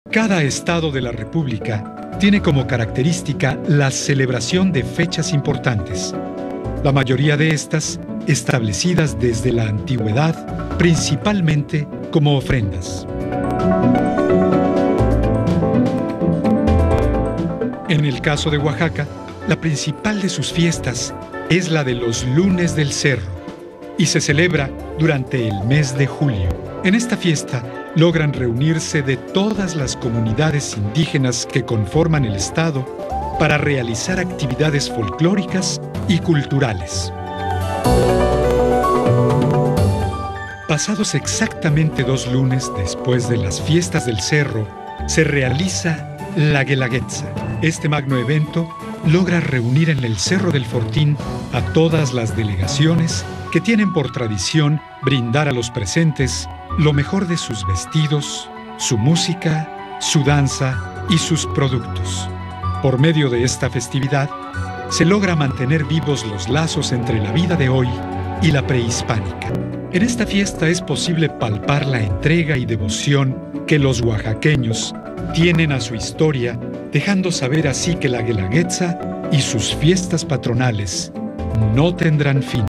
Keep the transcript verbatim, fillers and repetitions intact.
Cada estado de la República tiene como característica la celebración de fechas importantes, la mayoría de estas establecidas desde la antigüedad, principalmente como ofrendas. En el caso de Oaxaca, la principal de sus fiestas es la de los Lunes del Cerro y se celebra durante el mes de julio. En esta fiesta logran reunirse de todas las comunidades indígenas que conforman el estado para realizar actividades folclóricas y culturales. Pasados exactamente dos lunes después de las fiestas del Cerro, se realiza la Guelaguetza. Este magno evento logra reunir en el Cerro del Fortín a todas las delegaciones que tienen por tradición brindar a los presentes lo mejor de sus vestidos, su música, su danza y sus productos. Por medio de esta festividad, se logra mantener vivos los lazos entre la vida de hoy y la prehispánica. En esta fiesta es posible palpar la entrega y devoción que los oaxaqueños tienen a su historia, dejando saber así que la Guelaguetza y sus fiestas patronales no tendrán fin.